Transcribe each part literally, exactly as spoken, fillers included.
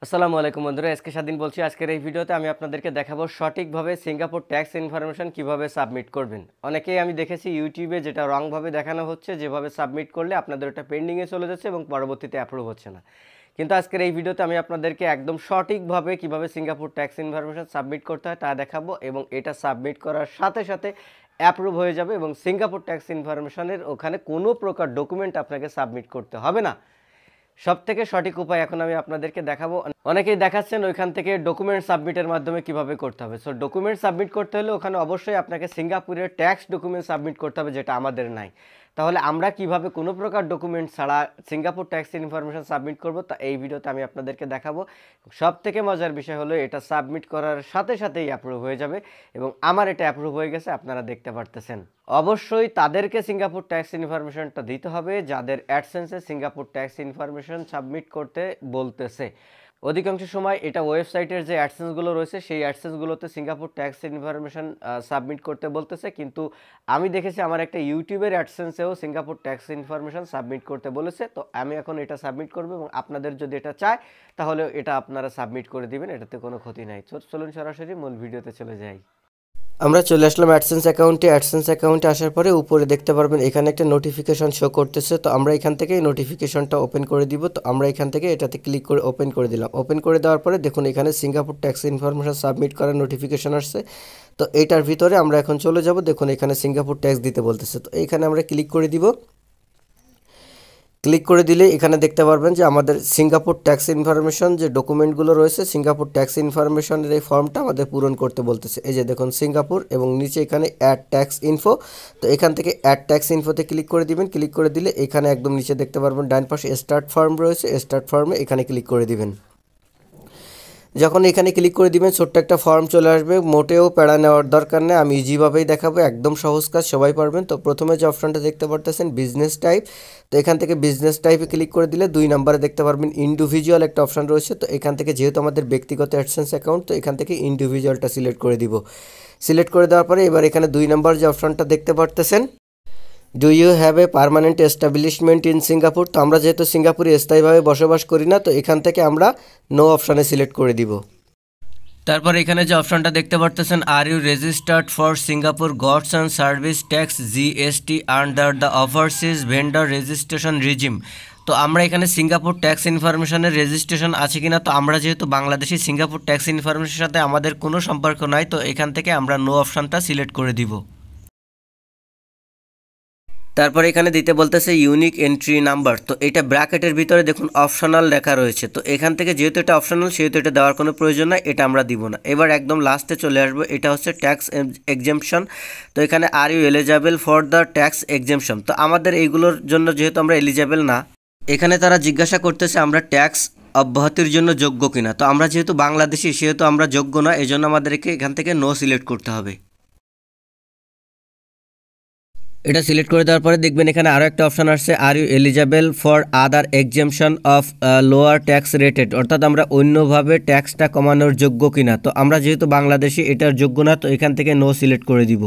আসসালামু আলাইকুম বন্ধুরা, আজকে স্বাধীন বলছি। আজকের এই ভিডিওতে আমি আপনাদেরকে দেখাবো সঠিকভাবে সিঙ্গাপুর ট্যাক্স ইনফরমেশন কিভাবে সাবমিট করবেন। অনেকেই আমি দেখেছি ইউটিউবে যেটা রংভাবে দেখানো হচ্ছে, যেভাবে সাবমিট করলে আপনাদের ওটা পেন্ডিংয়ে চলে যাচ্ছে এবং পরবর্তীতে অ্যাপ্রুভ হচ্ছে না। কিন্তু আজকের এই ভিডিওতে আমি আপনাদেরকে একদম সঠিকভাবে কিভাবে সিঙ্গাপুর ট্যাক্স ইনফরমেশন সাবমিট করতে হয় তা দেখাবো, এবং এটা সাবমিট করার সাথে সাথে অ্যাপ্রুভ হয়ে যাবে এবং সিঙ্গাপুর ট্যাক্স ইনফরমেশনের ওখানে কোনো প্রকার ডকুমেন্ট আপনাকে সাবমিট করতে হবে না। সবথেকে সঠিক উপায় এখন আমি আপনাদেরকে দেখাবো। অনেকেই দেখাচ্ছেন ওইখান থেকে ডকুমেন্ট সাবমিটের মাধ্যমে কিভাবে করতে হবে। সো ডকুমেন্ট সাবমিট করতে হলে ওখানে অবশ্যই আপনাকে সিঙ্গাপুরের ট্যাক্স ডকুমেন্ট সাবমিট করতে হবে, যেটা আমাদের নাই। তাহলে আমরা কিভাবে কোনো প্রকার ডকুমেন্ট ছাড়া সিঙ্গাপুর ট্যাক্স ইনফরমেশন সাবমিট করব, তা এই ভিডিওতে আমি আপনাদেরকে দেখাবো। সব থেকে মজার বিষয় হলো এটা সাবমিট করার সাথে সাথেই অ্যাপ্রুভ হয়ে যাবে, এবং আমার এটা অ্যাপ্রুভ হয়ে গেছে, আপনারা দেখতে পারতেছেন। অবশ্যই তাদেরকে সিঙ্গাপুর ট্যাক্স ইনফরমেশনটা দিতে হবে যাদের অ্যাডসেন্সে সিঙ্গাপুর ট্যাক্স ইনফরমেশন সাবমিট করতে বলতেছে। অধিকাংশ সময় এটা ওয়েবসাইটের যে অ্যাডসেন্সগুলো রয়েছে সেই অ্যাডসেন্সগুলোতে সিঙ্গাপুর ট্যাক্স ইনফরমেশন সাবমিট করতে বলতেছে, কিন্তু আমি দেখেছি আমার একটা ইউটিউবের অ্যাডসেন্সেও সিঙ্গাপুর ট্যাক্স ইনফরমেশন সাবমিট করতে বলেছে। তো আমি এখন এটা সাবমিট করব, এবং আপনাদের যদি এটা চায় তাহলে এটা আপনারা সাবমিট করে দিবেন, এটাতে কোনো ক্ষতি নাই। চলুন সরাসরি মূল ভিডিওতে চলে যাই। আমরা চলে আসলাম অ্যাডসেন্স অ্যাকাউন্টে। অ্যাডসেন্স অ্যাকাউন্টে আসার পরে উপরে দেখতে পারবেন এখানে একটা নোটিফিকেশন শো করতেছে। তো আমরা এখান থেকে এই নোটিফিকেশনটা ওপেন করে দিব। তো আমরা এখান থেকে এটাতে ক্লিক করে ওপেন করে দিলাম। ওপেন করে দেওয়ার পরে দেখুন এখানে সিঙ্গাপুর ট্যাক্স ইনফরমেশন সাবমিট করার নোটিফিকেশন আসছে। তো এইটার ভিতরে আমরা এখন চলে যাব। দেখুন এখানে সিঙ্গাপুর ট্যাক্স দিতে বলতেছে। তো এইখানে আমরা ক্লিক করে দিব। ক্লিক করে দিলে এখানে দেখতে পারবেন যে আমাদের সিঙ্গাপুর ট্যাক্স ইনফরমেশন যে ডকুমেন্টগুলো রয়েছে, সিঙ্গাপুর ট্যাক্স ইনফরমেশনের এই ফর্মটা আমাদের পূরণ করতে বলতেছে। এই যে দেখুন সিঙ্গাপুর, এবং নিচে এখানে অ্যাড ট্যাক্স ইনফো। তো এখান থেকে অ্যাড ট্যাক্স ইনফোতে ক্লিক করে দিবেন। ক্লিক করে দিলে এখানে একদম নিচে দেখতে পারবেন ডান পাশে স্টার্ট ফর্ম রয়েছে, স্টার্ট ফর্মে এখানে ক্লিক করে দিবেন। যখন এখানে ক্লিক করে দিবেন ছোট্ট একটা ফর্ম চলে আসবে। মোটেও প্যারা নেওয়ার দরকার নেই, আমি ইজিভাবেই দেখাবো, একদম সহজ কাজ, সবাই পারবেন। তো প্রথমে যে অপশনটা দেখতে পারতেছেন বিজনেস টাইপ, তো এখান থেকে বিজনেস টাইপে ক্লিক করে দিলে দুই নম্বরে দেখতে পারবেন ইন্ডিভিজুয়াল একটা অপশন রয়েছে। তো এখান থেকে যেহেতু আমাদের ব্যক্তিগত অ্যাডসেন্স অ্যাকাউন্ট, তো এখান থেকে ইন্ডিভিজুয়ালটা সিলেক্ট করে দিব। সিলেক্ট করে দেওয়ার পরে এবার এখানে দুই নম্বর যে অপশনটা দেখতে পারতেছেন, do you have a permanent establishment in Singapore. তো আমরা যেহেতু সিঙ্গাপুরে স্থায়ীভাবে বসবাস করি না, তো এখান থেকে আমরা নো অপশানে সিলেক্ট করে দিব। তারপর এখানে যে অপশনটা দেখতে পারতেছেন, are you registered for Singapore goods and service tax GST under the overseas vendor registration regime. তো আমরা এখানে সিঙ্গাপুর ট্যাক্স ইনফরমেশনের রেজিস্ট্রেশন আছে কিনা, তো আমরা যেহেতু বাংলাদেশি সিঙ্গাপুর ট্যাক্স ইনফরমেশনের সাথে আমাদের কোনো সম্পর্ক নাই, তো এখান থেকে আমরা নো অপশনটা সিলেক্ট করে দিব। তারপর এখানে দিতে বলতেছে ইউনিক এন্ট্রি নাম্বার। তো এটা ব্র্যাকেটের ভিতরে দেখুন অপশনাল লেখা রয়েছে। তো এখান থেকে যেহেতু এটা অপশনাল, সেহেতু এটা দেওয়ার কোনো প্রয়োজন নাই, এটা আমরা দিব না। এবার একদম লাস্টে চলে আসবো, এটা হচ্ছে ট্যাক্স এক্সেম্পশন। তো এখানে are you eligible for the tax exemption. তো আমাদের এইগুলোর জন্য যেহেতু আমরা এলিজিবল না, এখানে তারা জিজ্ঞাসা করতেছে আমরা ট্যাক্স অব্যাহতির জন্য যোগ্য কিনা। তো আমরা যেহেতু বাংলাদেশি, সেহেতু আমরা যোগ্য না, এই জন্য আমাদেরকে এখান থেকে নো সিলেক্ট করতে হবে। এটা সিলেক্ট করে দেওয়ার পরে দেখবেন এখানে আরও একটা অপশান আসছে, are you eligible for other exemption of lower tax rated. অর্থাৎ আমরা অন্যভাবে ট্যাক্সটা কমানোর যোগ্য কিনা। তো আমরা যেহেতু বাংলাদেশি এটার যোগ্য না, তো এখান থেকে নো সিলেক্ট করে দিব।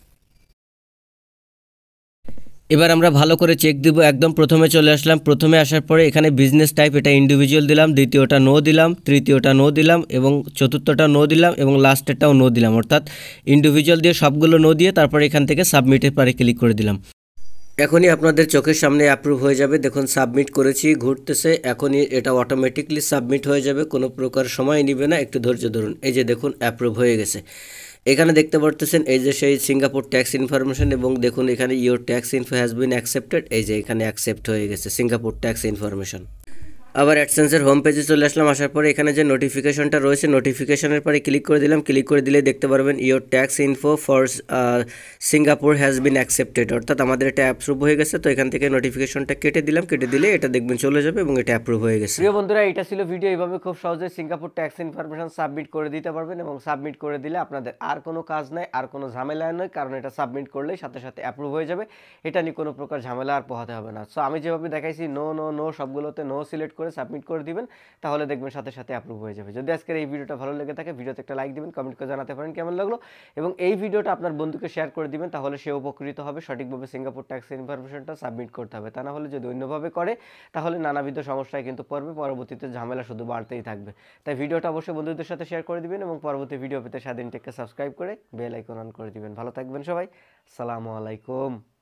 এবার আমরা ভালো করে চেক দিব। একদম প্রথমে চলে আসলাম। প্রথমে আসার পরে এখানে বিজনেস টাইপ, এটা ইন্ডিভিজুয়াল দিলাম, দ্বিতীয়টা নো দিলাম, তৃতীয়টা নো দিলাম, এবং চতুর্থটা নো দিলাম, এবং লাস্টেরটাও নো দিলাম। অর্থাৎ ইন্ডিভিজুয়াল দিয়ে সবগুলো নো দিয়ে তারপরে এখান থেকে সাবমিটের পারে ক্লিক করে দিলাম। এখনই আপনাদের চোখের সামনে অ্যাপ্রুভ হয়ে যাবে। দেখুন সাবমিট করেছি, ঘুরতেছে, এখনই এটা অটোমেটিকলি সাবমিট হয়ে যাবে, কোনো প্রকার সময় নেবে না, একটু ধৈর্য ধরুন। এই যে দেখুন অ্যাপ্রুভ হয়ে গেছে। এখানে দেখতে পারতেছেন এই যে সেই সিঙ্গাপুর ট্যাক্স ইনফরমেশন, এবং দেখুন এখানে your tax info has been accepted. এই যে এখানে অ্যাকসেপ্ট হয়ে গেছে সিঙ্গাপুর ট্যাক্স ইনফরমেশন। আবার অ্যাডসেন্সের হোম পেজে চলে আসলাম। আসার পরে এখানে যে নোটিফিকেশনটা রয়েছে, নোটিফিকেশনের পরে ক্লিক করে দিলাম। ক্লিক করে দিলে দেখতে পারবেন your tax info for Singapore has been accepted. অর্থাৎ আমাদের এটা অ্যাপ্রুভ হয়ে গেছে। তো এখান থেকে নোটিফিকেশনটা কেটে দিলাম। কেটে দিলে এটা দেখবেন চলে যাবে, এবং এটা অ্যাপ্রুভ হয়ে গেছে। প্রিয় বন্ধুরা, এটা ছিল ভিডিও। এইভাবে খুব সহজে সিঙ্গাপুর ট্যাক্স ইনফরমেশন সাবমিট করে দিতে পারবেন, এবং সাবমিট করে দিলে আপনাদের আর কোনো কাজ নাই, আর কোনো ঝামেলা নয়, কারণ এটা সাবমিট করলেই সাথে সাথে অ্যাপ্রুভ হয়ে যাবে। এটা নিয়ে কোনো প্রকার ঝামেলা আর পোহাতে হবে না। সো আমি যেভাবে দেখাইছি নো নো নো সবগুলোতে নো সিলেক্ট করে করে সাবমিট করে দিবেন, তাহলে দেখবেন সাথে সাথে অ্যাপ্রুভ হয়ে যাবে। যদি আজকের এই ভিডিওটা ভালো লেগে থাকে ভিডিওতে একটা লাইক দিবেন, কমেন্ট করে জানাতে পারেন কেমন লাগলো, এবং এই ভিডিওটা আপনার বন্ধুকে শেয়ার করে দিবেন, তাহলে সে উপকৃত হবে। সঠিকভাবে সিঙ্গাপুর ট্যাক্স ইনফরমেশনটা সাবমিট করতে হবে, তা না হলে যদি অন্যভাবে করে তাহলে নানাবিধ সমস্যায় কিন্তু পড়বে, পরবর্তীতে ঝামেলা শুধু বাড়তেই থাকবে। তাই ভিডিওটা অবশ্যই বন্ধুদের সাথে শেয়ার করে দিবেন এবং পরবর্তী ভিডিও পেতে স্বাধীন টেককে সাবস্ক্রাইব করে বেল আইকন অন করে দিবেন। ভালো থাকবেন সবাই, আসসালামু আলাইকুম।